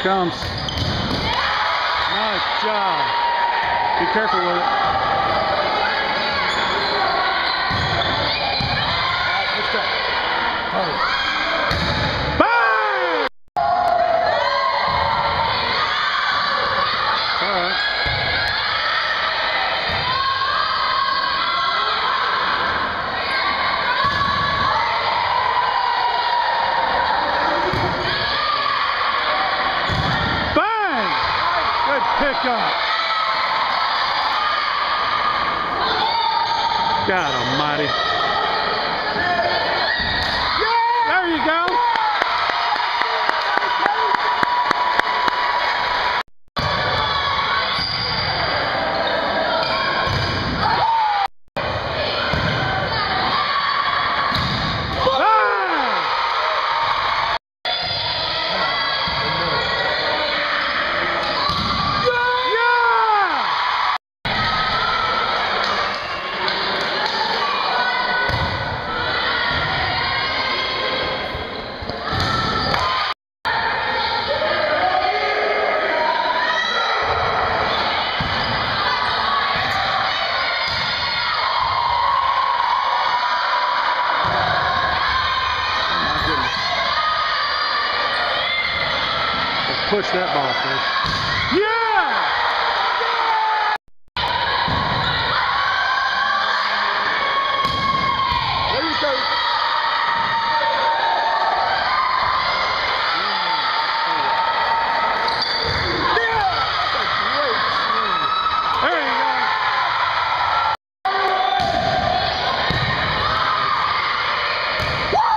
comes. Nice job. Be careful with it. Let's go. Hurry. Bang! It's all right. Good pickup. God almighty. There you go. Push that ball, fish. Yeah! There you go. Yeah! That's a great swing. There you go. Woo!